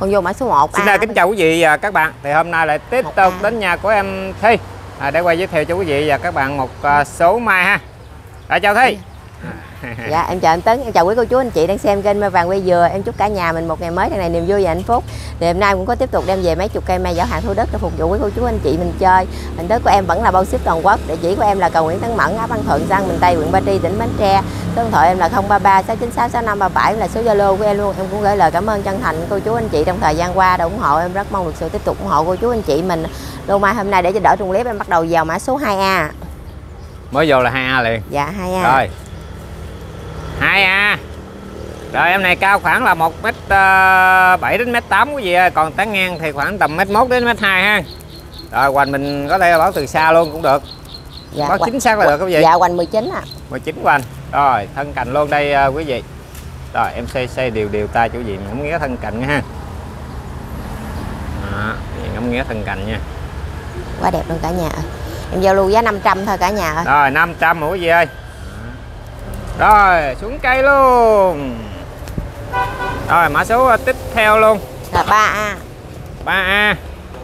Con vô mã số 1. Xin kính chào quý vị và các bạn. Thì hôm nay lại tiếp tục đến nhà của em Thi để quay giới thiệu cho quý vị và các bạn một số mai ha. Chào Thi. Dạ em chào anh Tấn, em chào quý cô chú anh chị đang xem kênh Mai Vàng Quay Dừa. Em chúc cả nhà mình một ngày mới tràn đầy niềm vui và hạnh phúc. Thì hôm nay cũng có tiếp tục đem về mấy chục cây mai giỏ hàng Thủ Đức để phục vụ quý cô chú anh chị mình chơi. Hình thức của em vẫn là bao ship toàn quốc. Địa chỉ của em là cầu Nguyễn Tấn Mẫn, ấp An Thuận, xã Bình Tây, huyện Ba Tri, tỉnh Bến Tre. Số điện thoại em là 033 696 6537 là số Zalo của em luôn. Em cũng gửi lời cảm ơn chân thành cô chú anh chị trong thời gian qua đã ủng hộ em, rất mong được sự tiếp tục ủng hộ cô chú anh chị mình. Lô mai hôm nay để cho đỡ trong clip em bắt đầu vào mã số 2A. Mới vô là 2A liền. Dạ 2A. Rồi 2A. Rồi em này cao khoảng là 1m7 đến 1m8 quý vị ơi. Còn tán ngang thì khoảng tầm 1m1 đến 1m2 ha. Rồi hoành mình có thể báo từ xa luôn cũng được. Dạ, báo chính xác là được quý vị. Dạ hoành 19 ạ. 19 hoành. Rồi thân cành luôn đây quý vị. Rồi em xây đều tay chủ vị ngắm nghía thân cành nha ha. Đó, ngắm nghía thân cành nha. Quá đẹp luôn cả nhà ơi. Em giao lưu giá 500 thôi cả nhà ơi. Rồi 500 hả quý vị ơi. Rồi xuống cây luôn. Rồi mã số tiếp theo luôn là 3A. 3A.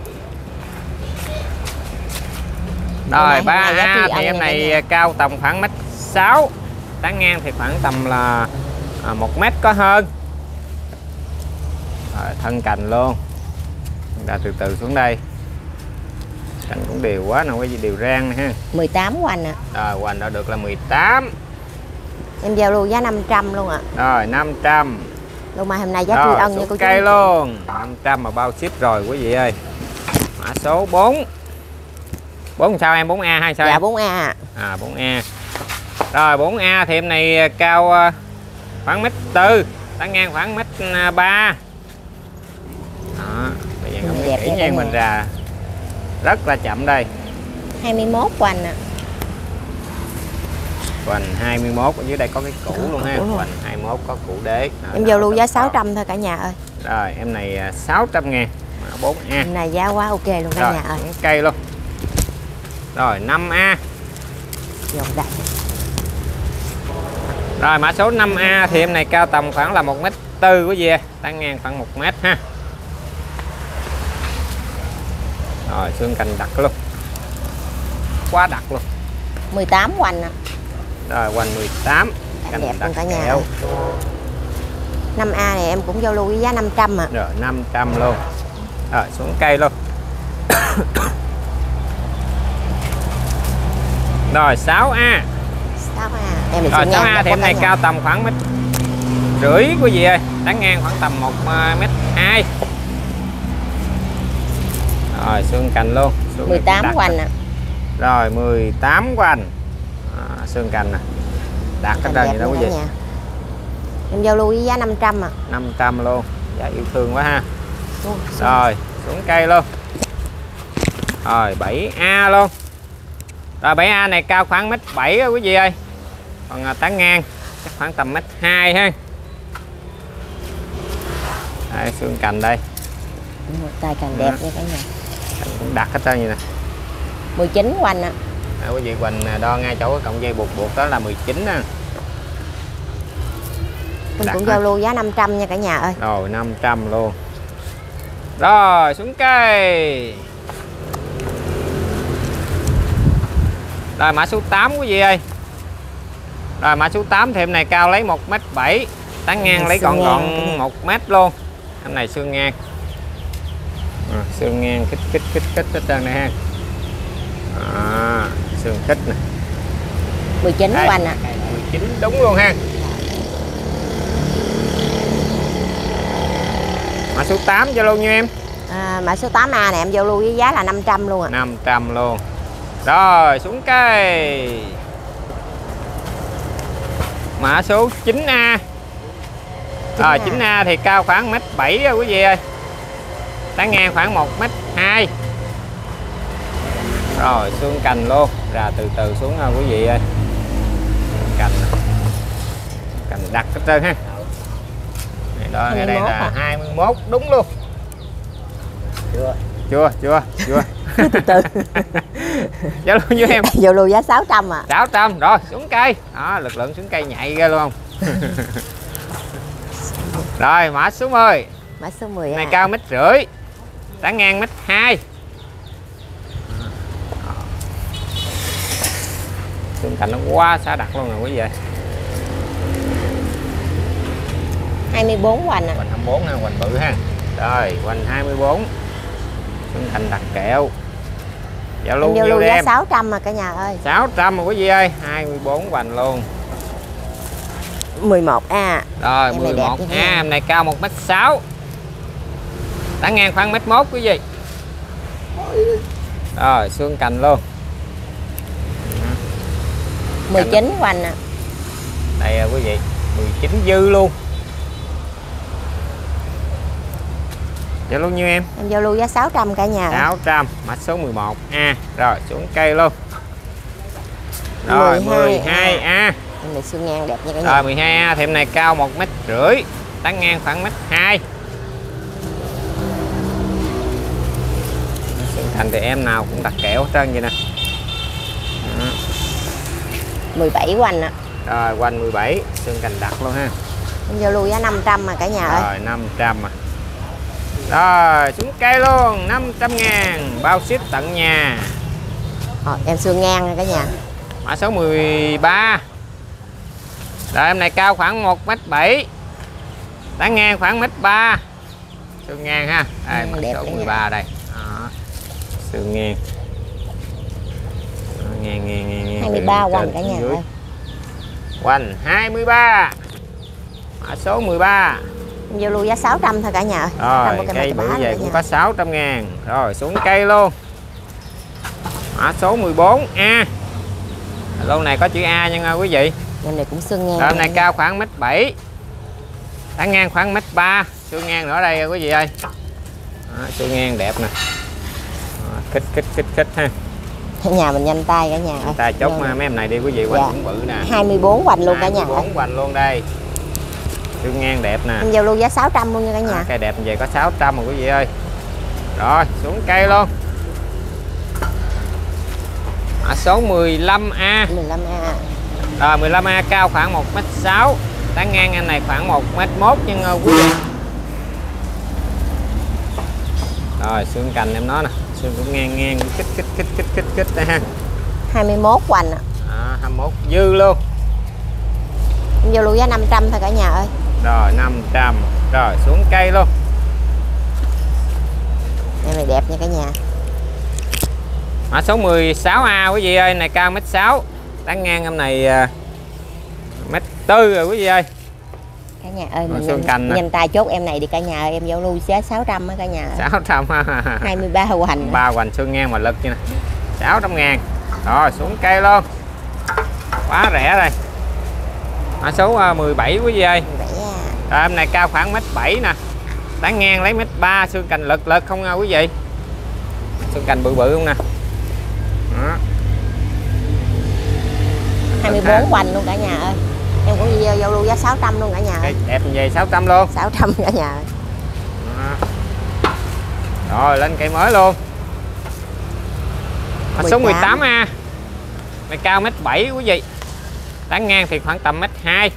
Rồi 3A thì em này cao tầm khoảng 1m6, tán ngang thì khoảng tầm là 1m có hơn. Rồi thân cành luôn. Chúng ta từ từ xuống đây. Cành cũng đều quá nè, cái gì đều rang ha. 18 hoành ạ. Rồi hoành đã được là 18. Em giao lưu giá 500 luôn ạ. Rồi 500. Lô mai hôm nay giá tri ân nha cô chú. Cây luôn. 500 mà bao ship rồi quý vị ơi. Mã số 4. 4 sao em? 4A hay sao dạ, em? 4A. 4A. Rồi 4A thì em này cao khoảng 1m4, tán ngang khoảng 1m3. Đó, bây giờ ngắm kỹ nha mình ra. Rất là chậm đây. 21 hoành ạ. Hoành 21, ở dưới đây có cái củ luôn ha. Hoành 21 có củ đế. Đó, em giao lưu giá 600 thôi cả nhà ơi. Rồi em này 600.000. 4A. Em này giá quá ok luôn cả nhà ơi. Cây luôn. Rồi 5A. Rồi mã số 5A thì em này cao tầm khoảng là 1m4 quý vị, tán ngang khoảng 1m ha. Rồi xương cành đặc luôn. Quá đặc luôn. 18 hoành ạ. Rồi hoành 18. Cành đẹp luôn cả nhà ơi. 5A này em cũng giao lưu với giá 500 ạ. Rồi 500 luôn. Rồi xuống cây luôn. Rồi 6A. 6A. Rồi 6A thì em này cao tầm khoảng 1m rưỡi quý vị ơi, tán ngang khoảng tầm 1m2. Rồi xương cành luôn. 18 hoành ạ. Rồi 18 hoành. Xương cành nè. Đạt hết trơn vậy đó quý vị. Em giao lưu với giá 500 ạ. 500 luôn. Giá yêu thương quá ha. Rồi xuống cây luôn. Rồi 7A luôn. Rồi 7A này cao khoảng 1m7 quý vị ơi. Còn tán ngang chắc khoảng tầm 1m2 ha. Đây, xương cành đây. Một tay cành đẹp nha cả nhà. Cành cũng đặt hết trơn vậy nè. 19 hoành ạ. Quý vị hoành đo ngay chỗ cái cọng dây buộc đó là 19 nè. Mình cũng giao lưu giá 500 nha cả nhà ơi. Rồi 500 luôn. Rồi xuống cây. Rồi mã số 8 quý vị ơi. Rồi mã số 8 thì em này cao lấy 1m7, tán ngang lấy gọn 1m luôn. Em này xương ngang. Xương ngang kích hết trơn này ha. Xương kích nè. 19 hoành ạ. 19 đúng luôn ha. Mã số 8 giao lưu như em. Mã số 8A này em giao lưu với giá là 500 luôn ạ. 500 luôn. Rồi xuống cây. Mã số 9A. Rồi 9A thì cao khoảng 1m7 quý vị ơi, tán ngang khoảng 1m2. Rồi xương cành luôn. Ra từ từ xuống quý vị ơi. Cành đặt hết trơn ha. Đó, ngay đây là 21 đúng luôn. Chưa. Từ từ. Giao lưu như em. Giao lưu giá 600 ạ. 600 rồi xuống cây. Đó, lực lượng xuống cây nhạy ghê luôn không. Rồi mã số 10. Mã số 10 Này cao 1,5 m, tán ngang 1,2 m. Xương cạnh nó quá xá đặc luôn nè quý vị. 24 hoành ạ. Hoành 24 ha, hoành bự ha. Rồi, hoành 24. Xương cạnh đặc kẹo. Giao lưu nhiêu giá em? 600 mà cả nhà ơi. 600 mà quý vị ơi, 24 hoành luôn. 11A. Rồi, 11A, em này cao 1,6 m. Tán ngang khoảng 1,1 m quý vị. Rồi, xương cành luôn. 19 hoành ạ. Đây quý vị, 19 dư luôn. Giao lưu nhiêu em? Em giao lưu giá 600 cả nhà. 600, mã số 11A. Rồi, xuống cây luôn. Rồi, 12A. Em này xương ngang đẹp nha cả nhà. Rồi, 12A thì em này cao 1,5 m, tán ngang khoảng 1,2 m. Xương thành thì em nào cũng đặt kẹo hết trơn vậy nè. 17 hoành ạ. Rồi, quanh 17, xương cành đặt luôn ha. Em giao lưu giá 500 mà cả nhà ơi. Rồi, 500 mà. Rồi, xuống cây luôn, 500.000, bao ship tận nhà. Em xương ngang nha cả nhà. Mã số 13. Rồi, em này cao khoảng 1,7 m, tán ngang khoảng 1,3 m. Xương ngang ha. Đây, mã số 13 đây. Đó. Xương ngang. Ngang 23 hoành cả nhà ơi. Hoành 23. Mã số 13. Em giao lưu giá 600 thôi cả nhà ơi. Rồi, cây bự về cũng có 600.000. Rồi, xuống cây luôn. Mã số 14A. Lô này có chữ A nha quý vị. Em này cũng xương ngang. Rồi, này cao khoảng 1,7 m, tán ngang khoảng 1,3 m. Xương ngang nữa đây quý vị ơi. Đó, xương ngang đẹp nè. Đó, khích ha. Cả nhà mình nhanh tay cả nhà ơi. Ta chốt mấy em này đi quý vị, hoành cũng bự nè. 24 hoành luôn cả nhà. 24 hoành luôn đây. Xương ngang đẹp nè. Em giao lưu giá 600 luôn nha cả nhà. Cây đẹp về có 600 mà quý vị ơi. Rồi, xuống cây luôn. Mã số 15A. 15A. Rồi, 15A cao khoảng 1,6 m, tán ngang anh này khoảng 1,1 m nhưng quý vị. Rồi, xương cành em nó nè, xương cũng ngang kích đây ha. 21 hoành ạ. 21 dư luôn. Em giao lưu giá 500 thôi cả nhà ơi. Rồi, 500. Rồi, xuống cây luôn. Em này đẹp nha cả nhà. Mã số 16A quý vị ơi, này cao 1,6 m, tán ngang em này 1,4 m rồi quý vị ơi. Cả nhà ơi, mình nhanh tay chốt em này đi cả nhà ơi, em giao lưu giá 600 á cả nhà ơi. 600 23 hoành. 3 hoành xương ngang mà lực như nè. 600.000. Rồi, xuống cây luôn. Quá rẻ đây. Mã số 17 quý vị ơi. 17A. Rồi, em này cao khoảng 1,7 m nè, tán ngang lấy 1,3 m, xương cành lực không nha quý vị. Xương cành bự không nè. Đó. 24 hoành luôn cả nhà ơi. Em cũng giao lưu giá 600 luôn cả nhà ơi. Đẹp về 600 luôn. 600 cả nhà ơi. Đó. Rồi, lên cây mới luôn. Mã số 18A. Này cao 1,7 m quý vị, tán ngang thì khoảng tầm 1,2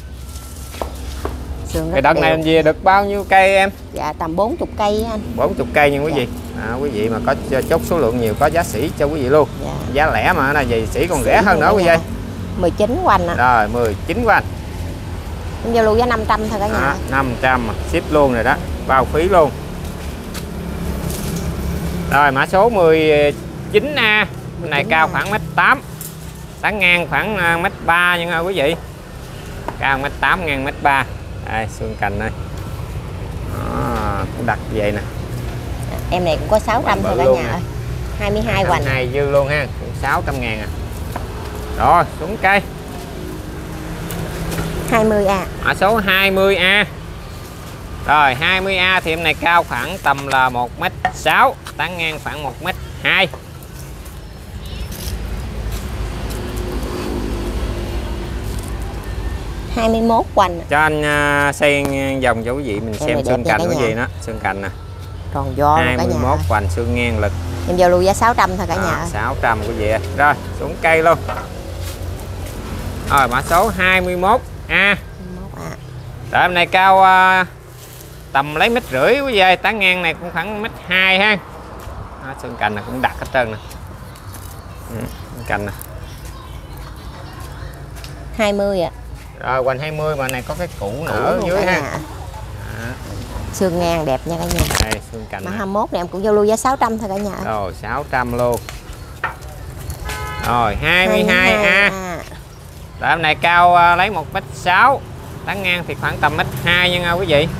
m. Cái đợt này anh về được bao nhiêu cây em? Dạ tầm 40 cây anh. 40 cây nha quý vị. Quý vị mà có chốt số lượng nhiều có giá sỉ cho quý vị luôn. Dạ. Giá lẻ mà là gì sỉ còn rẻ hơn nữa quý vị. 19 hoành ạ. Rồi, 19 hoành. Em giao lưu giá 500 thôi cả nhà. 500 mà ship luôn rồi đó, bao phí luôn. Rồi, mã số 19A. Này cao khoảng 1,8 m, tán ngang khoảng 1,3 m nha quý vị. Cao 1,8 ngang 1,3 m. Đây, xương cành đây. Cũng đặt vậy nè. Em này cũng có 600 thôi cả nhà ơi. 22 hoành. 22 dư luôn ha, cũng 600.000 à. Rồi, xuống cây. 20A. Mã số 20A. Rồi, 20A thì em này cao khoảng tầm là 1,6 m, tán ngang khoảng 1,2 m. À. 21 hoành. Cho anh xây vòng cho quý vị mình xem xương cành quý vị đó, xương cành nè. Tròn do 21 hoành xương ngang lực. Em giao lưu giá 600 thôi cả nhà. 600 quý vị. Rồi, xuống cây luôn. Rồi, mã số 21A. Rồi, em này cao tầm lấy 1,5 m quý vị ơi. Tán ngang này cũng khoảng 1,2 m ha. Đó, xương cành này cũng đặt hết trơn nè. Cành nè 20 ạ. Rồi hoành 20 mà này có cái củ nữa dưới ha. Xương ngang đẹp nha cả nhà. Đây xương cành. Mã 21 này em cũng giao lưu giá 600 thôi cả nhà. Rồi 600 luôn. Rồi 22A. Rồi em này cao lấy 1,6 m, tán ngang thì khoảng tầm 1,2 m nha quý vị.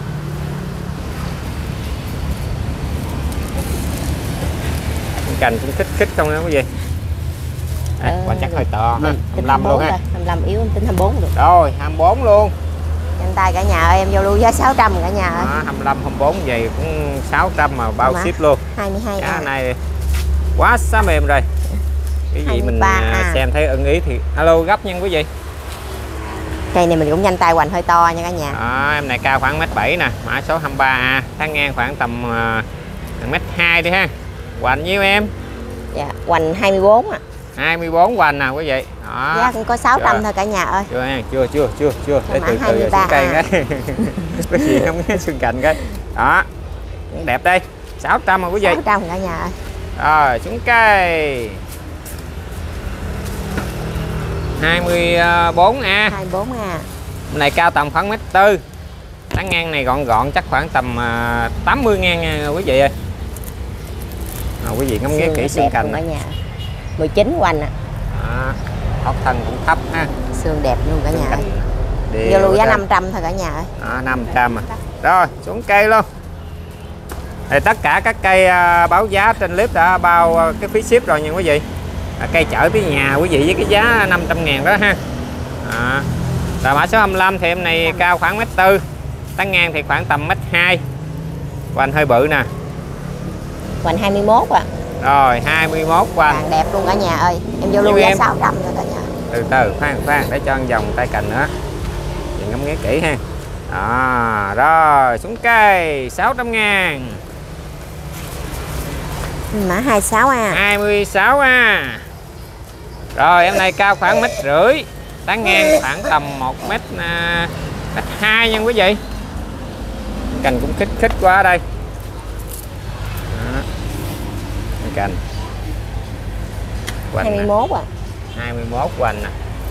Cành cũng khích không nữa quý vị. Quả chắc hơi to ha. 25 luôn ha. 25 yếu em tính 24 được. Rồi 24 luôn. Nhanh tay cả nhà ơi, em giao lưu giá 600 cả nhà ơi. 25 24 vậy cũng 600 mà bao ship luôn. 22 giá này quá xá mềm rồi. Cái gì mình xem thấy ưng ý thì alo gấp nha quý vị. Cây này mình cũng nhanh tay, hoành hơi to nha cả nhà. Em này cao khoảng 1,7 m nè, mã số 23A, tán ngang khoảng tầm 1,2 m đi ha. Hoành nhiêu em? Dạ, hoành 24 ạ. 24 hoành nè quý vị. Đó. Giá cũng có 600 thôi cả nhà ơi. Chưa nha, chưa. Để từ xuống cây cái. Cái gì không nghe xương cành cái. Đó. Cũng đẹp đây. 600 mà quý vị. 600 cả nhà ơi. Rồi, xuống cây. 24A. 24A. Này cao tầm khoảng 1,4 m. Tán ngang này gọn chắc khoảng tầm 80.000 nha quý vị ơi. Quý vị ngắm nghía kỹ xương cành cả nhà. 19 hoành ạ. Ốc thân cũng thấp ha. Xương đẹp luôn cả nhà ơi. Giao lưu giá 500 thôi cả nhà ơi. 500 à. Rồi, xuống cây luôn. Thì tất cả các cây báo giá trên clip đã bao cái phí ship rồi nha quý vị. Cây chở tới nhà quý vị với cái giá 500.000 đó ha. Rồi mã số 25 thì em này cao khoảng 1,4 m, tán ngang thì khoảng tầm 1,2 m. Hoành hơi bự nè. Hoành 21 ạ. Rồi 21 hoành. Càng đẹp luôn cả nhà ơi. Em giao lưu giá 600 rồi cả nhà. Từ từ khoan để cho ăn vòng tay cành nữa. Chị ngắm nghía kỹ ha. Rồi xuống cây 600.000. Mã 26A. 26A. Rồi em này cao khoảng 1,5 m, tán ngang khoảng tầm 1,2 m nha quý vị. Cành cũng khích quá đây. Cành. 21 à. 21 hoành nè.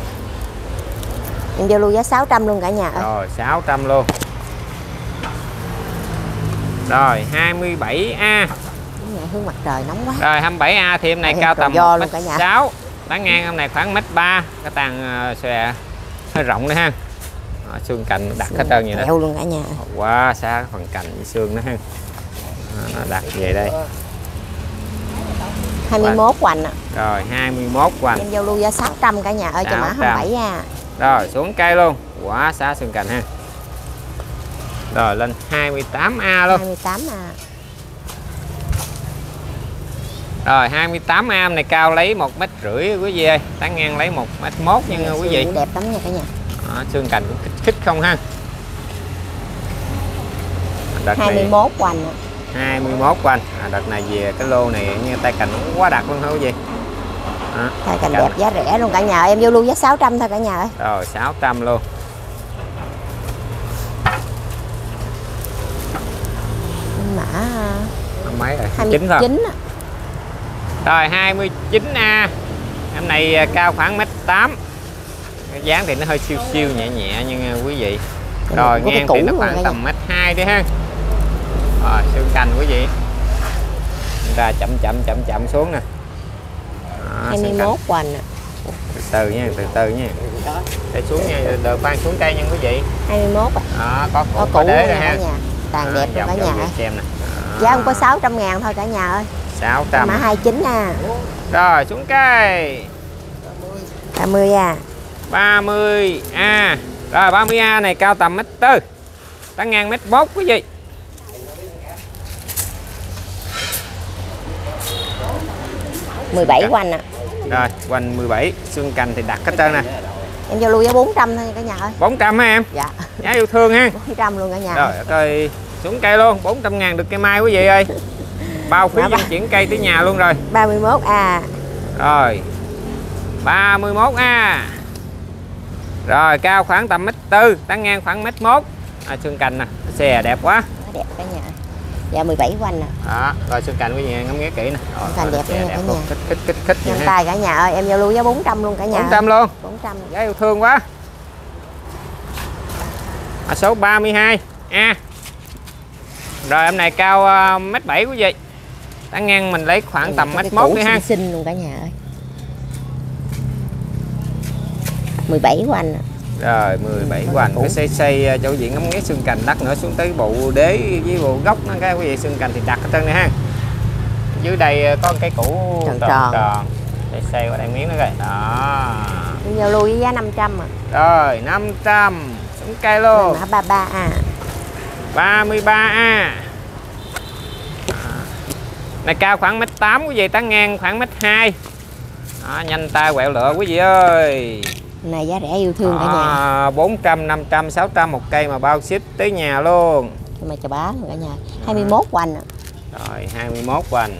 Em giao lưu giá 600 luôn cả nhà ơi. Rồi 600 luôn. Rồi 27A. Hướng mặt trời nóng quá. Rồi 27A thì em này cao tầm 1,6 m, tán ngang em này khoảng 1,3 m, cái tàn xòe hơi rộng nữa ha. Xương cành đặt hết trơn vậy đó. Luôn cả nhà. Quá xa phần cành với xương nữa ha. Nó đặt về đây. 21 hoành ạ. Rồi 21 hoành. Em giao lưu giá 600 cả nhà ơi cho mã 27A. Rồi xuống cây luôn. Quá xa xương cành ha. Rồi lên 28A luôn. 28A. Rồi 28A này cao lấy 1,5 m quý vị ơi, tán ngang lấy 1,1 m nha quý vị. Đẹp lắm nha cả nhà. Xương cành cũng khích không ha. Đợt 21 hoành ạ. 21 hoành. Đợt này về cái lô này như tay cành nó quá đặc luôn hả quý vị. Tay cành đẹp giá rẻ luôn cả nhà. Em giao lưu giá 600 thôi cả nhà ơi. Rồi 600 luôn. Mã mấy rồi? 29 thôi. 29 à. Rồi 29A. Em này cao khoảng 1,8 m. Cái dáng thì nó hơi siêu nhẹ nha quý vị. Rồi ngang thì nó khoảng tầm 1,2 m đi ha. Rồi xương cành quý vị. Ra chậm xuống nè. 21 hoành ạ. Từ từ nha. Để xuống nha, đợi khoan xuống cây nha quý vị. 21 ạ. Có củ đế rồi ha. Tàn đẹp luôn cả nhà. Xem nè. Giá không có 600.000 thôi cả nhà ơi. 600. Mã 29 à. Rồi xuống cây. 30A. 30A. Rồi 30A này cao tầm 1,4 m, tán ngang 1,1 m quý vị. Mười hoành ạ. Rồi hoành 17, xương cành thì đặt hết trơn nè. Em giao lưu giá 400 thôi cả nhà ơi. 400 hả em? Dạ. Giá yêu thương ha. 400 luôn cả nhà. Rồi xuống cây luôn, 400.000 được cây mai quý vị ơi. Bao phí vận chuyển cây tới nhà luôn rồi. 31A. Rồi 31A. Rồi cao khoảng tầm 1,4 m, tán ngang khoảng 1,1 m. Xương cành nè, xè đẹp quá. đẹp cả nhà. Dạ 17 quanh nè. Đó, rồi xương cành quý vị ngắm nghía kỹ nè. Cành đẹp nha cả nhà. Khích nhân tay cả nhà ơi, em giao lưu giá 400 luôn cả nhà. 400 luôn. 400. Giá yêu thương quá. Số 32 A. Rồi em này cao 1m7 quý vị. Tán ngang mình lấy khoảng tầm 1m1 đi ha. Xinh luôn cả nhà ơi. 17 quanh. Rồi 17 hoành cái xây cho quý vị ngắm nghía xương cành đắt nữa xuống tới bộ đế với bộ gốc nó cái quý vị xương cành thì chặt hết trơn này ha. Dưới đây có cái củ tròn. Để xây qua đây miếng nữa rồi. Đó. Giao lưu với giá 500 à. Rồi 500 xuống cây luôn. Mã 33A. 33A. Này cao khoảng 1m8 quý vị, tán ngang khoảng 1m2. Đó, nhanh tay quẹo lựa quý vị ơi. Này giá rẻ yêu thương cả nhà. 400, 500, 600 một cây mà bao ship tới nhà luôn. Nhưng mà cho bá cả nhà. 21 quanh à. Rồi 21 hoành.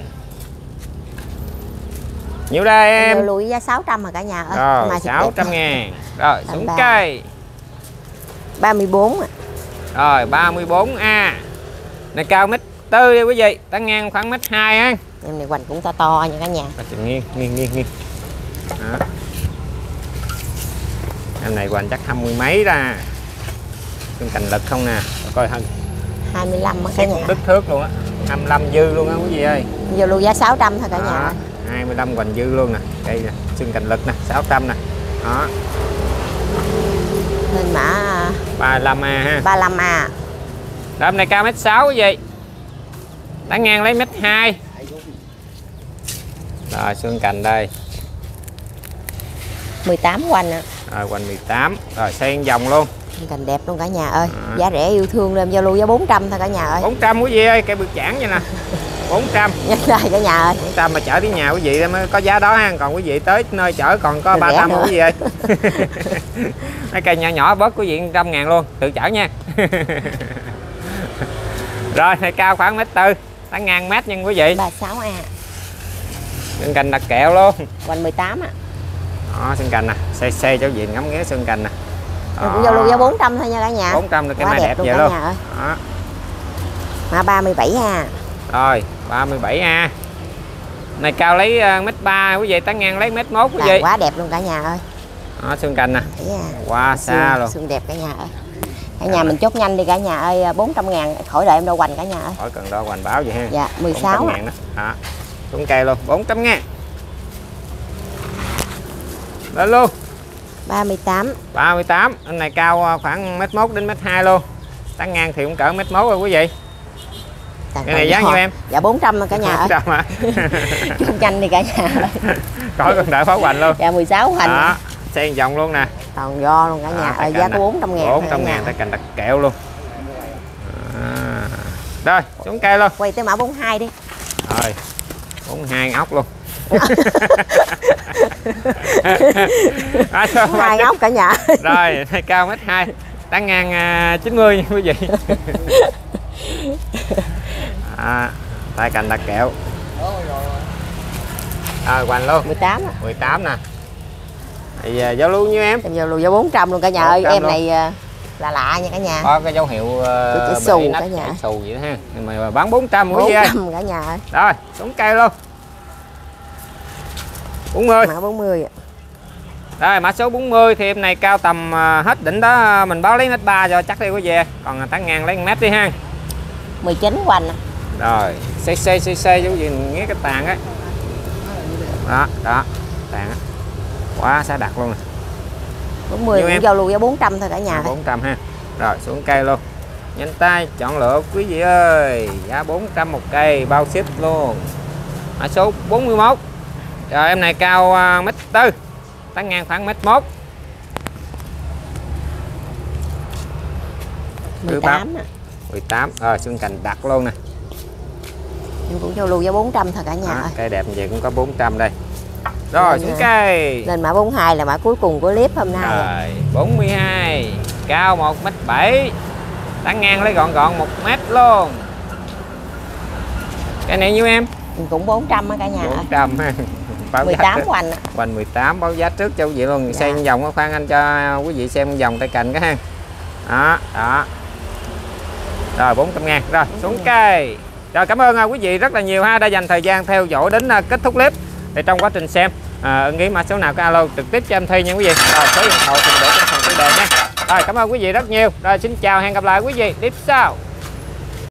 Nhiêu đây em? Giao lưu với giá 600 mà cả nhà ơi. Rồi 600 ngàn. Rồi xuống cây. 34 à. Rồi 34A. Này cao 1m4 đi quý vị, tán ngang khoảng 1m2 ha. Em này hoành cũng to nha cả nhà. Nghiêng. Đó. Em này hoành chắc 20 mấy ra. Xương cành lực không nè, coi hơn 25 á cả nhà. Đứt thước luôn á, 25 dư luôn á quý vị ơi. Giao lưu giá 600 thôi cả nhà. 25 hoành dư luôn nè, đây nè, xương cành lực nè, 600 nè. Đó. Lên mã 35A ha. 35A. Đâm này cao 1m6 quý vị. Tán ngang lấy 1m2. Rồi xương cành đây. 18 quanh ạ. Rồi quanh 18. Rồi xây vòng luôn. Cành đẹp luôn cả nhà ơi. Giá rẻ yêu thương lên giao lưu giá 400 thôi cả nhà ơi. 400 quý vị ơi, cây bự chảng vậy nè. 400. Nhân đây cả nhà ơi. 400 mà chở tới nhà quý vị mới có giá đó ha. Còn quý vị tới nơi chở còn có 300 quý vị ơi. Mấy cây nhỏ nhỏ bớt quý vị 100 ngàn luôn, tự chở nha. Rồi này cao khoảng 1m4, tán ngang mét nha quý vị. 36A. Xương cành đặt kẹo luôn. Quanh 18 á. Đó xương cành nè, xây cho quý vị ngắm nghía xương cành nè. Cũng giao lưu giá 400 thôi nha cả nhà. 400 là cái mai đẹp luôn vậy cả luôn. Nhà ơi. Đó. Mã 37A. Rồi 37A. Này cao lấy 1m3 quý vị, tán ngang lấy 1m1 quý vị. Quá đẹp luôn cả nhà ơi. Đó xương cành nè. Quá xa luôn. Xương đẹp cả nhà ơi. Cả nhà mình chốt nhanh đi cả nhà ơi, 400 ngàn khỏi đợi em đâu hoành cả nhà ơi. Khỏi cần đo hoành báo vậy ha. Dạ 16 ngàn đó. Đó. Xuống cây luôn 400 ngàn. Lên luôn. 38. 38. Anh này cao khoảng 1m1 đến 1m2 luôn. Tán ngang thì cũng cỡ 1m1 rồi quý vị. Cái này giá nhiêu em? Dạ 400 cả nhà ơi. 400 hả? Chốt nhanh đi cả nhà ơi. Khỏi cần đợi pháo hoành luôn. Dạ 16 hoành. Đó. Xây vòng luôn nè. Toàn do luôn cả nhà ơi, giá có 400 ngàn. 400 ngàn, ta cành đặt kẹo luôn. Rồi, xuống cây luôn. Quay tới mã 42 đi. Rồi, 42 ốc luôn. 2 ốc cả nhà. Rồi, này cao 1m2, tán ngang 90 nha quý vị. Tay cành đặt kẹo. Hoành luôn. 18 á. 18 nè. Thì giao lưu như em. Em giao lưu giá 400 luôn cả nhà ơi. Em luôn. Này là lạ nha cả nhà. Có cái dấu hiệu chỉ xù cả nhà. Xù vậy đó ha. Nhưng mà bán 400 quý vị ơi. 400 cả nhà ơi. Rồi, xuống cây luôn. 40. Mã 40 ạ. Rồi mã số 40 thì em này cao tầm hết đỉnh đó mình báo lấy 1m3 cho chắc đi quý vị. Còn tán ngang lấy 1m đi ha. 19 hoành. Rồi, xây cho quý vị nghe cái tàn á. Đó, tàn á. Quá xá đặt luôn nè. 40 cũng giao lưu giá 400 thôi cả nhà. 400 ha. Rồi xuống cây luôn. Nhanh tay chọn lựa quý vị ơi. Giá 400 một cây bao ship luôn. Mã số 41. Rồi em này cao 1m4, tán ngang khoảng 1m1. 18 nè. 18. Rồi xương cành đặt luôn nè. Em cũng giao lưu giá 400 thôi cả nhà ơi. Cây đẹp vậy cũng có 400 đây. Rồi xuống cây. Lên mã 42 là mã cuối cùng của clip hôm nay. Rồi 42, cao 1m7, tán ngang lấy gọn 1m luôn. Cái này nhiêu em? Cũng 400 á cả nhà. 400 ha. 18 hoành. Hoành 18 báo giá trước cho quý vị luôn. Dạ. Xây vòng có khoan anh cho quý vị xem vòng tay cành cái ha. Đó. Rồi 400.000. Rồi xuống cây. Rồi cảm ơn quý vị rất là nhiều ha, đã dành thời gian theo dõi đến kết thúc clip. Thì trong quá trình xem ưng ý mã số nào có alo trực tiếp cho em Thi nha quý vị. Rồi số điện thoại thì để trong phần tiêu đề nha. Rồi cảm ơn quý vị rất nhiều. Rồi xin chào, hẹn gặp lại quý vị clip sau.